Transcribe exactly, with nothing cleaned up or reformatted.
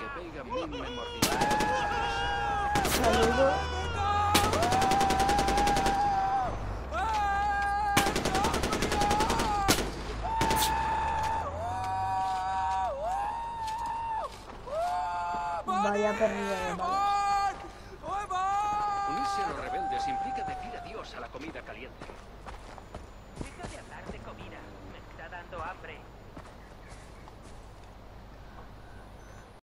pega mil me mordida. Saludo. Vaya perdida de balas. Unirse a los rebeldes implica decir adiós a la comida caliente. Deja de hablar de comida. Me está dando hambre.